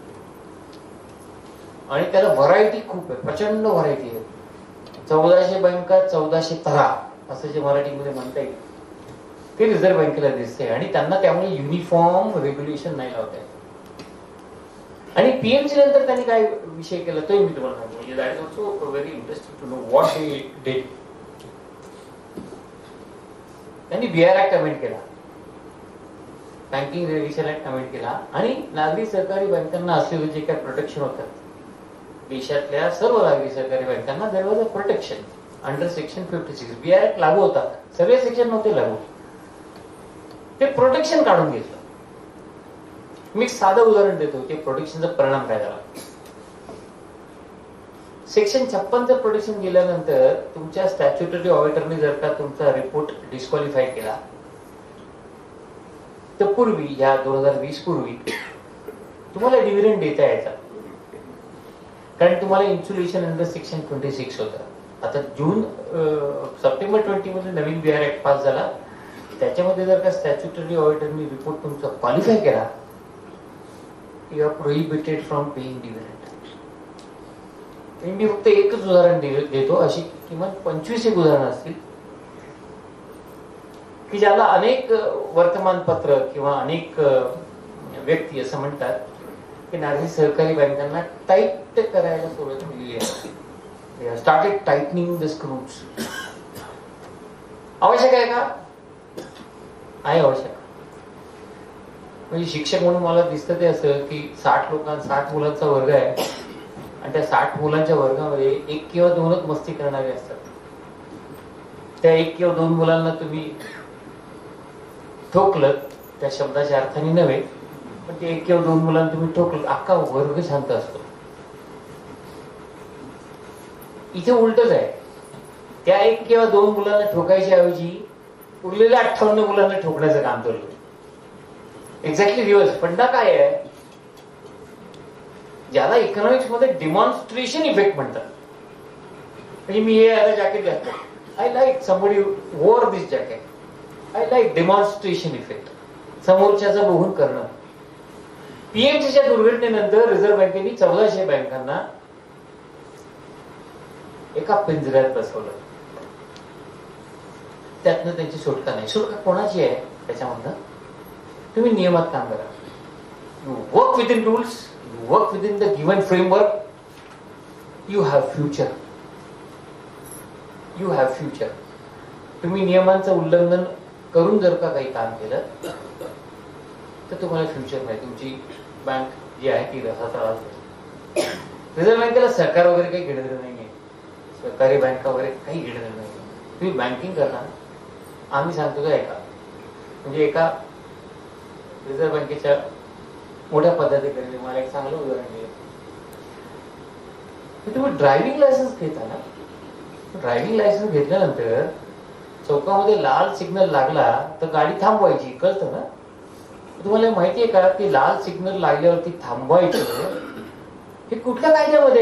आणि त्याला व्हरायटी खूप आहे, प्रचंड व्हरायटी आहे. चौदाशे बँका चौदाशे तरा असं जे मराठीमध्ये म्हणता येईल ते रिझर्व्ह बँकेला दिसते. आणि त्यांना त्यामुळे युनिफॉर्म रेग्युलेशन नाही लावता येत. आणि पीएमसी नंतर त्यांनी काय विषय केला तोही मी तुम्हाला सांगतो. म्हणजे that is also very interesting to know what they did. त्यांनी बीआर ऍक्ट अमेंड केला, बँकिंग रेग्युलेशन ऍक्ट अमेंड केला आणि नागरी सहकारी बँकांना असलेलं जे काही प्रोटेक्शन होतं देशातल्या सर्व नागरी सहकारी बँकांना there was a protection under section fifty six. BR act लागू होता, सगळे सेक्शन नव्हते लागू, ते प्रोटेक्शन काढून घेतलं. मी एक साधं उदाहरण देतो ते प्रोटेक्शनचा परिणाम काय झाला. सेक्शन छप्पनचं प्रोटेक्शन गेल्यानंतर तुमच्या स्टॅच्युटरी ऑडिटरने जर का तुमचा रिपोर्ट डिस्क्वालिफाय केला तर पूर्वी या दोन हजार वीस पूर्वी तुम्हाला डिव्हिडंड देता यायचा, कारण तुम्हाला insulation under section twenty six होतं. आता जून सप्टेंबर ट्वेंटी मध्ये नवीन बीआर ऍक्ट पास झाला, त्याच्यामध्ये जर का स्टॅच्युटरी ऑडिटरने रिपोर्ट तुमचा क्वालिफाय केला you are prohibited from paying dividend. मी फक्त एकच उदाहरण देतो, अशी किमान पंचवीस एक उदाहरणं असतील की ज्याला अनेक वर्तमानपत्र किंवा अनेक व्यक्ती असं म्हणतात की नागरी सहकारी बँकांना टाईट करायला सुरुवात केली आहे. Started tightening the screws. आवश्यक आहे का? आहे आवश्यक. म्हणजे शिक्षक म्हणून मला दिसतं ते असं की साठ लोकां साठ मुलांचा वर्ग आहे आणि त्या साठ मुलांच्या वर्गामध्ये एक किंवा दोनच मस्ती करणारे असतात. त्या एक किंवा दोन मुलांना तुम्ही ठोकलं, त्या शब्दाच्या अर्थाने नव्हे, पण ते एक किंवा दोन मुलांना तुम्ही ठोकलं, अख्खा वर्ग शांत असतो. इथे उलटच आहे. त्या एक किंवा दोन मुलांना ठोकायच्या ऐवजी उरलेल्या अठ्ठावन्न मुलांना ठोकण्याचं काम चालू. Exactly reverse. फंडा काय आहे ज्याला इकॉनॉमिक्स मध्ये डिमॉन्स्ट्रेशन इफेक्ट म्हणतात. म्हणजे मी हे आता जॅकेट घालतो, I like somebody wore this jacket, I like demonstration effect. समोरच्याचं बघून करणं. पीएमसीच्या दुर्घटनेनंतर रिझर्व्ह बँकेने चौदाशे बँकांना एका पिंजऱ्यात बसवलं. त्यातनं त्यांची सुटका नाही. सुटका कोणाची आहे त्याच्यामधनं? तुम्ही नियमात काम करा. You work within rules, you work within the given framework, you have future. You have future. तुम्ही नियमांचं उल्लंघन करून जर का काही काम केलं तर तुम्हाला फ्युचर नाही. तुमची बँक जी आहे ती रसातळात. रिझर्व्ह बँकेला सरकार वगैरे काही घेणं देणं नाहीये. सरकारी बँका वगैरे काही घेणं देणं नाही. तुम्ही बँकिंग करता, आम्ही सांगतो का ऐका. म्हणजे एका रिझर्व्ह बँकेच्या मोठ्या पदाधिकारी मला एक चांगलं उदाहरण दिलं. तुम्ही ड्रायव्हिंग लायसन्स घेता ना, ड्रायव्हिंग लायसन्स घेतल्यानंतर चौकामध्ये लाल सिग्नल लागला तर गाडी थांबवायची, कळतं ना? तुम्हाला माहितीये का की लाल सिग्नल लागल्यावरती थांबवायचं हे कुठल्या कायद्यामध्ये?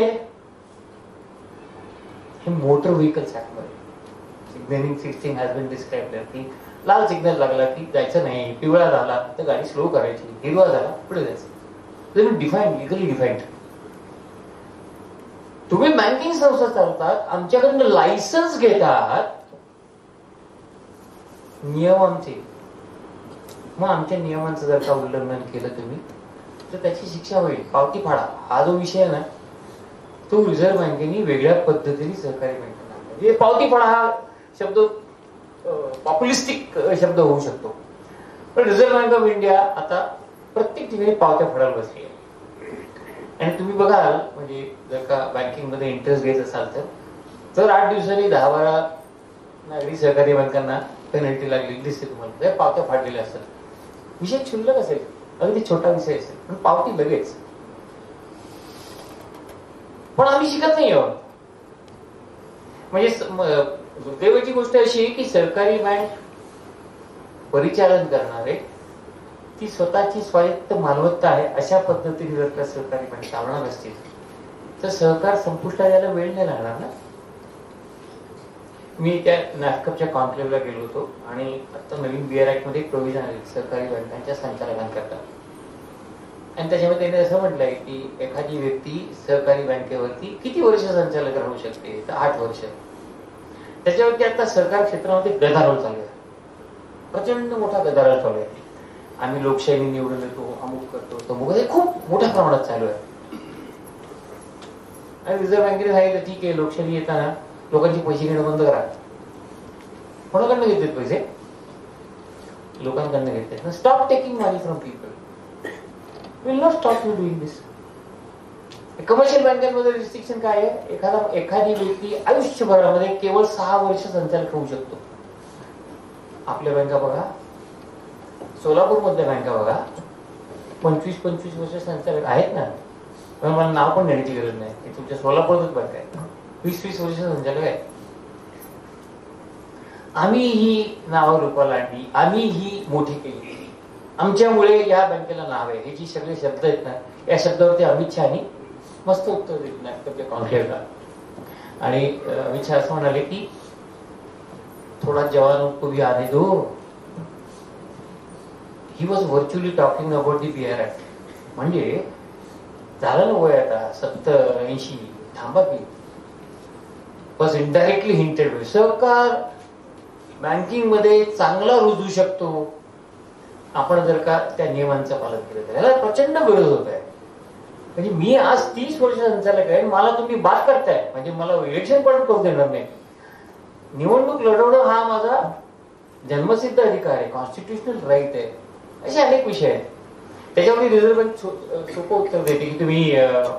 हे मोटर व्हेकल्स ऍक्ट मध्ये signalling sixteen has been described की लाल सिग्नल लागला की जायचं नाही, पिवळा झाला तर गाडी स्लो करायची, हिरवा झाला पुढे जायचं. Define, legally defined. तुम्ही बँकिंग संस्था चालतात, आमच्याकडनं लायसन्स घेतात, नियम आमचे. मग आमच्या नियमांचं जर का उल्लंघन केलं तुम्ही तर त्याची शिक्षा होईल, पावती फाडा. हा जो विषय आहे ना तो रिझर्व्ह बँकेने वेगळ्या पद्धतीने सहकारी बँकेला, म्हणजे पावती फाडा हा शब्द पॉप्युलिस्टिक शब्द होऊ शकतो, पण रिझर्व्ह बँक ऑफ इंडिया आता प्रत्येक ठिकाणी पावत्या फाडायला बसली आहे. आणि तुम्ही बघाल म्हणजे जर का बँकिंग मध्ये इंटरेस्ट घ्यायचा असाल तर तर आठ दिवसांनी दहा बारा नागरी सहकारी बँकांना पेनल्टी लागलेली दिसते तुम्हाला, पावत्या फाडलेल्या असतात. विषय क्षुल्लक असेल, अगदी छोटा विषय असेल, पण पावती लगेच. पण आम्ही शिकत नाही आहोत. म्हणजे दुर्दैवाची गोष्ट अशी आहे की सरकारी बँक परिचालन करणारे ती स्वतःची स्वायत्त मालमत्ता आहे अशा पद्धतीने जर का सहकारी बँक चालणार असतील तर सहकार संपुष्टात यायला वेळ नाही लागणार ना. मी त्या नॅफकपच्या कॉन्क्लेव्हला गेलो होतो आणि आता नवीन बिअर ऍक्ट मध्ये प्रोव्हिजन आहे सहकारी बँकांच्या संचालकांकरता. आणि त्याच्यामध्ये त्याने असं म्हटलंय की एखादी व्यक्ती सहकारी बँकेवरती किती वर्ष संचालक राहू शकते, तर आठ वर्ष. त्याच्यावरती आता सहकार क्षेत्रामध्ये गदारोळ चालू आहे, प्रचंड मोठा गदारोळ चालू आहे. आम्ही लोकशाही निवडून येतो, अमुक करतो, तमुक, हे खूप मोठ्या प्रमाणात चालू आहे. आणि रिझर्व्ह बँकेने सांगितलं ठीक आहे, लोकशाही येताना लोकांचे पैसे घेणं बंद करा. कोणाकडनं घेतात पैसे? लोकांकडनं घेतात. Stop taking money from people. Will not stop you doing this. Commercial बँकांमध्ये रिस्ट्रिक्शन काय आहे? एखादा एखादी व्यक्ती आयुष्यभरामध्ये केवळ सहा वर्ष संचालक होऊ शकतो. आपल्या बँका बघा, सोलापूर मधल्या बँका बघा, पंचवीस पंचवीस वर्ष संचालक आहेत ना. पण मला नाव पण देण्याची गरज नाही की तुमच्या सोलापूरच बँक आहे, वीस वीस वर्ष संचालक आहे. आम्ही ही नावं रूपाला आणली, आम्ही ही मोठी केली, आमच्यामुळे या बँकेला नाव आहे, हे जे सगळे शब्द आहेत ना, या शब्दावरती अमित शहानी मस्त उत्तर देत नाही कॉन्क्लेव्हला. आणि अमित शहा असं म्हणाले की थोडा जवानों को भी आने दो. He was virtually talking about the BR act. म्हणजे झालं ना वय आता सत्तर ऐंशी, थांबा की. बस इनडायरेक्टली हिंटेड. सहकार बँकिंग मध्ये चांगला रुजू शकतो आपण जर का त्या नियमांचं पालन केलं तर. याला प्रचंड गरज होत आहे. म्हणजे मी आज तीस वर्ष संचालक आहे, मला तुम्ही बाद करताय, म्हणजे मला इलेक्शन पण करू देणार नाही. निवडणूक लढवणं हा माझा जन्मसिद्ध अधिकार आहे, कॉन्स्टिट्युशनल राईट आहे. असे अनेक विषय आहेत. त्याच्यामध्ये रिझर्व्ह बँक सोपं उत्तर देते की तुम्ही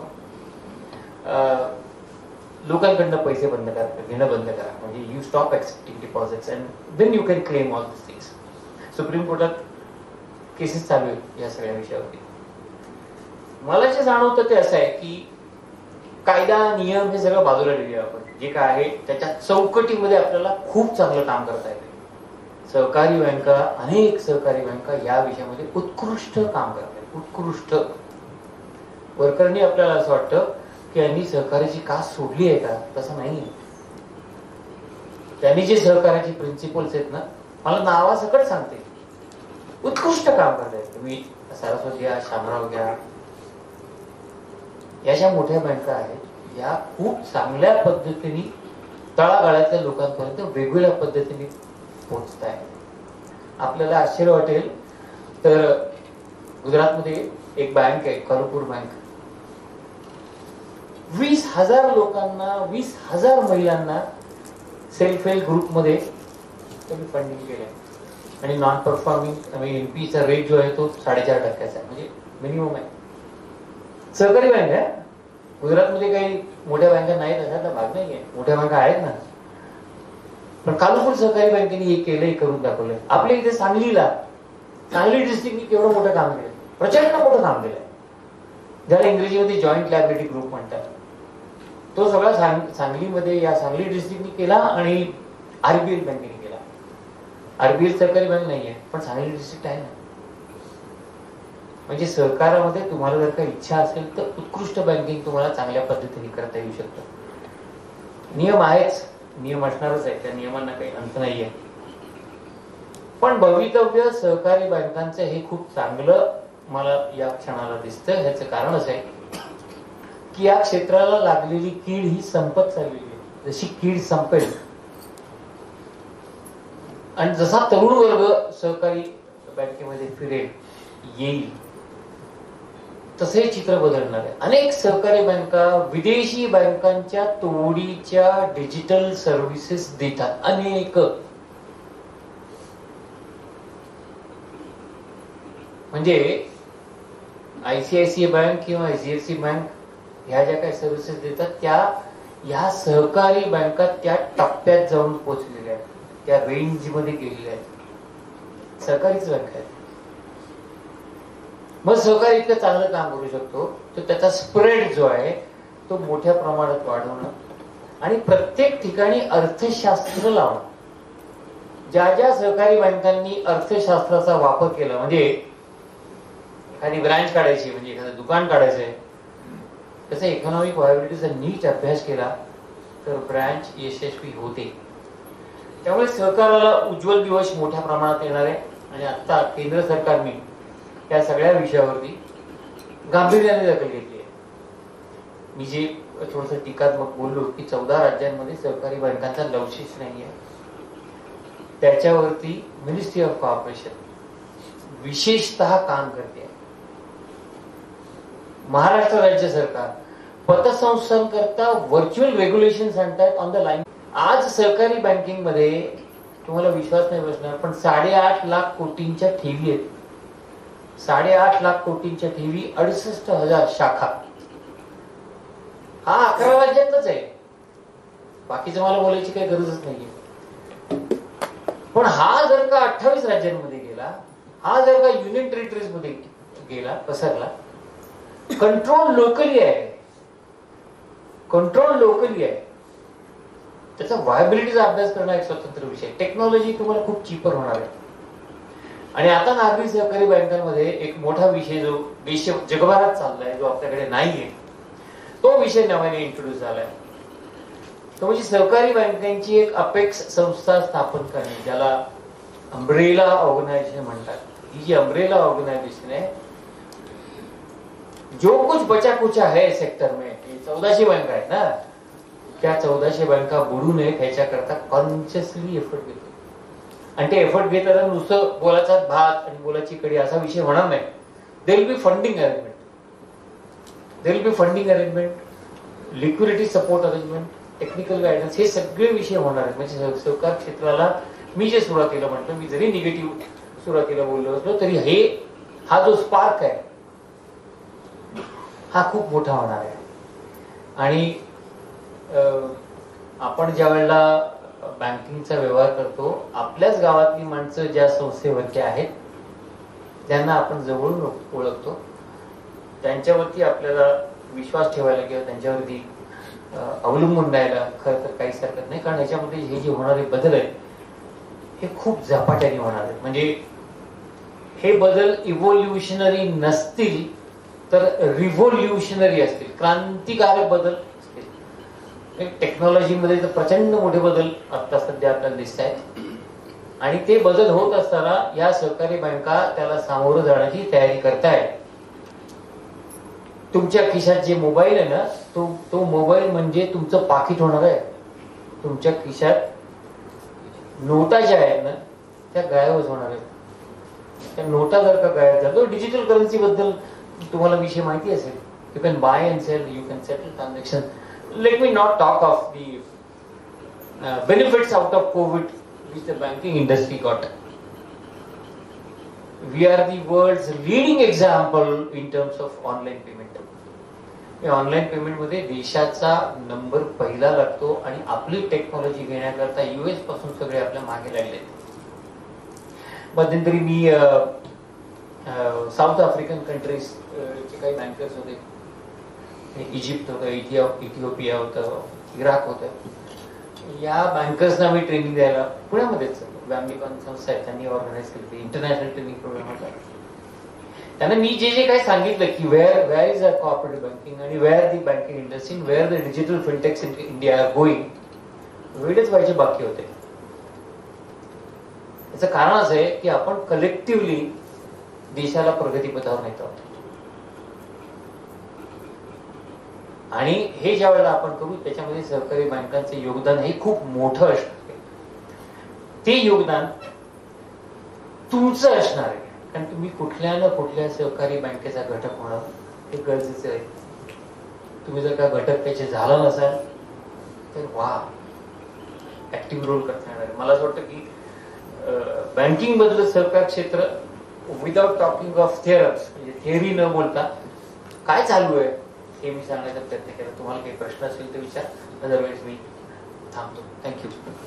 लोकांकडनं पैसे बंद करा, घेणं बंद करा, म्हणजे you stop accepting deposits and then you can claim all this things. Supreme कोर्टात केसेस चालू आहेत या सगळ्या विषयावरती. मला जे जाणवतं ते असं आहे की कायदा नियम हे सगळं बाजूला ठेवूया आपण. जे काय आहे त्याच्या चौकटीमध्ये आपल्याला खूप चांगलं काम करता येते. सहकारी बँका, अनेक सहकारी बँका या विषयामध्ये उत्कृष्ट काम करतात, उत्कृष्ट. वर्करनी आपल्याला असं वाटतं की यांनी सहकार्याची कास सोडली आहे का? तसं नाही. त्यांनी जे सहकार्याचे प्रिन्सिपल्स आहेत ना, मला नावासकट सांगते उत्कृष्ट काम करतायत. तुम्ही सरस्वती घ्या, शामराव घ्या, या ज्या मोठ्या बँका आहेत या खूप चांगल्या पद्धतीने तळागाळातल्या लोकांपर्यंत वेगवेगळ्या पद्धतीने पोहोचत आहे. आपल्याला आश्चर्य वाटेल तर गुजरातमध्ये एक बँक आहे, करोपूर बँक. वीस हजार लोकांना, वीस हजार महिलांना सेल्फ हेल्प ग्रुपमध्ये त्यांनी फंडिंग केलंय. आणि नॉन परफॉर्मिंग एनपीचा रेट जो आहे तो साडेचार टक्क्याचा आहे, म्हणजे मिनिमम आहे. सहकारी बँक आहे गुजरातमध्ये. काही मोठ्या बँका नाहीत अशातला भाग नाहीये, मोठ्या बँका आहेत ना. पण कालूपूर सहकारी बँकेने हे केलंय, करून दाखवलंय. आपल्या इथे सांगलीला, सांगली डिस्ट्रिक्टने केवढं मोठं काम केलं, प्रचंड मोठं काम केलंय, ज्याला इंग्रजीमध्ये जॉईंट लायबिलिटी ग्रुप म्हणतात. तो सगळा सांग सांगलीमध्ये या सांगली डिस्ट्रिक्टने केला आणि आरबीएल बँकेने केला. आरबीएल सरकारी बँक नाहीये पण सांगली डिस्ट्रिक्ट आहे ना. म्हणजे सहकारामध्ये तुम्हाला जर का इच्छा असेल तर उत्कृष्ट बँकिंग तुम्हाला चांगल्या पद्धतीने करता येऊ शकतं. नियम आहेच, नियम असणारच आहे, त्या नियमांना काही अंत नाहीये. पण भवितव्य सहकारी बँकांचं हे खूप चांगलं मला या क्षणाला दिसतं. ह्याचं कारण असं आहे की या क्षेत्राला लागलेली कीड ही संपत चाललेली आहे. जशी कीड संपेल आणि जसा तरुण वर्ग सहकारी बँकेमध्ये फिरेल, येईल, तसे चित्र बदलणार आहे. अनेक सहकारी बँका विदेशी बँकांच्या तोडीच्या डिजिटल सर्व्हिसेस देतात. अनेक, म्हणजे आयसीआयसीआय बँक किंवा आयसीआयसी बँक ह्या ज्या काही सर्व्हिसेस देतात त्या ह्या सहकारी बँका त्या टप्प्यात जाऊन पोहोचलेल्या आहेत, त्या रेंज मध्ये गेलेल्या आहेत. सहकारीच बँक आहेत. मग सहकारी इतकं चांगलं काम करू शकतो तर त्याचा स्प्रेड जो आहे तो मोठ्या प्रमाणात वाढवणं आणि प्रत्येक ठिकाणी अर्थशास्त्र लावणं. ज्या ज्या सहकारी बँकांनी अर्थशास्त्राचा वापर केला, म्हणजे एखादी ब्रांच काढायची, म्हणजे एखादं दुकान काढायचंय, त्याचा इकॉनॉमिक व्हायबिलिटीचा नीट अभ्यास केला तर ब्रांच यशस्वी होते. त्यामुळे सहकाराला उज्ज्वल दिवस मोठ्या प्रमाणात येणार आहे. आणि आता केंद्र सरकारने या सगळ्या विषयावरती गांभीर्याने दखल घेतली आहे. मी जे थोडस टीकात्मक बोललो की चौदा राज्यांमध्ये सहकारी बँकांचा लवचिक नाही आहे, त्याच्यावरती मिनिस्ट्री ऑफ कॉर्पोरेशन विशेषतः काम करते. महाराष्ट्र राज्य सरकार पतसंस्थान करता व्हर्च्युअल रेग्युलेशन आणतायत ऑन द लाईन. आज सहकारी बँकिंग मध्ये तुम्हाला विश्वास नाही बसणार पण साडेआठ लाख कोटींच्या ठेवी आहेत. साडेआठ लाख कोटींच्या ठेवी, अडुसष्ट हजार शाखा. हा अकरा राज्यांतच आहे, बाकीचं मला बोलायची काही गरजच नाहीये. पण हा जर का अठ्ठावीस राज्यांमध्ये गेला, हा जर का युनियन टेरिटरीज मध्ये गेला, पसरला, कंट्रोल लोकली आहे, कंट्रोल लोकली आहे, त्याचा व्हायबिलिटीचा अभ्यास करणं एक स्वतंत्र विषय. टेक्नॉलॉजी तुम्हाला खूप चीपर होणार आहे. आणि आता नागरी सहकारी बँकांमध्ये एक मोठा विषय जो देश जगभरात चाललाय, जो आपल्याकडे नाहीये, तो विषय नव्याने इंट्रोड्यूस झालाय. तो म्हणजे सहकारी बँकांची एक अपेक्स संस्था स्थापन करणे, ज्याला अम्ब्रेला ऑर्गनायझेशन म्हणतात. ही जी अम्ब्रेला ऑर्गनायझेशन आहे, जो कुछ बचा कुछ है सेक्टर में, चौदाशे बँका आहेत ना, त्या चौदाशे बँका बुडू नये ह्याच्याकरता कॉन्शियसली एफर्ट घेतो. आणि ते एफर्ट घेताना नुसतं बोलाचा भात आणि बोलाची कडी असा विषय होणार नाही. There will be funding arrangement, there will be funding arrangement, liquidity support arrangement, technical guidance, हे सगळे विषय होणार आहेत. म्हणजे सहकार क्षेत्राला मी जे सुरुवातीला म्हटलं, मी जरी निगेटिव्ह सुरुवातीला बोललो असलो तरी हे हा जो स्पार्क आहे हा खूप मोठा होणार आहे. आणि आपण ज्या वेळेला बँकिंगचा व्यवहार करतो, आपल्याच गावातली माणसं ज्या संस्थेवरती आहेत, ज्यांना आपण जवळून ओळखतो, त्यांच्यावरती आपल्याला विश्वास ठेवायला किंवा त्यांच्यावरती अवलंबून राहायला खरं तर काहीच हरकत नाही. कारण याच्यामध्ये हे जे होणारे बदल आहेत हे खूप झपाट्याने होणार आहेत. म्हणजे हे बदल इव्होल्युशनरी नसतील तर रिव्होल्युशनरी असतील, क्रांतिकारक बदल असतील. टेक्नॉलॉजीमध्ये तर प्रचंड मोठे बदल आता सध्या आपल्याला दिसत आहेत. आणि ते बदल होत असताना या सहकारी बँका त्याला सामोरं जाण्याची तयारी करतायत. तुमच्या खिशात जे मोबाईल आहे ना, तो तो मोबाईल म्हणजे तुमचं पाकिट होणार आहे. तुमच्या खिशात नोटा ज्या आहेत ना त्या गायबच होणार आहेत. त्या नोटा जर का गायब झाल्या, डिजिटल करन्सी बद्दल तुम्हाला विषय माहिती असेल. You can buy and sell, you can settle transaction. Let me not talk of the benefits out of Covid which the banking industry got. We are the world's leading example in terms of online payment. या online payment मध्ये देशाचा number पहिला लागतो आणि आपली technology घेण्याकरता US पासून सगळे आपल्या मागे लागले. मध्यंतरी मी साऊथ आफ्रिकन कंट्रीज चे काही बँकर्स होते. इजिप्त होतं, इथिओपिया होतं, इराक होतं. या बँकर्सना मी ट्रेनिंग द्यायला पुण्यामध्येच व्यामिकॉन संस्था आहे त्यांनी ऑर्गनाईज केली. इंटरनॅशनल ट्रेनिंग प्रोग्राम होता. त्यांना मी जे जे काही सांगितलं की where where is a corporate banking आणि where the banking industry, where the digital fintechs in India are going, वेळच व्हायचे बाकी होते. याचं कारण असं आहे की आपण कलेक्टिव्हली देशाला प्रगतीपथावर नेत आहोत. आणि हे ज्या वेळेला आपण करू त्याच्यामध्ये सहकारी बँकांचे योगदान हे खूप मोठं असणार. ते योगदान तुमचं असणार आहे, कारण तुम्ही कुठल्या ना कुठल्या सहकारी बँकेचा घटक होणार हे गरजेचं आहे. तुम्ही जर का घटक त्याचे झाला नसाल तर वा ऍक्टिव्ह रोल करता येणार. मला असं वाटतं की बँकिंग मधलं सहकार क्षेत्र विदाउट टॉकिंग ऑफ थिअरम्स म्हणजे थिअरी न बोलता काय चालू आहे हे मी सांगण्याचा प्रयत्न केला. तुम्हाला काही प्रश्न असेल तर विचार, अदरवाईज मी थांबतो. थँक्यू.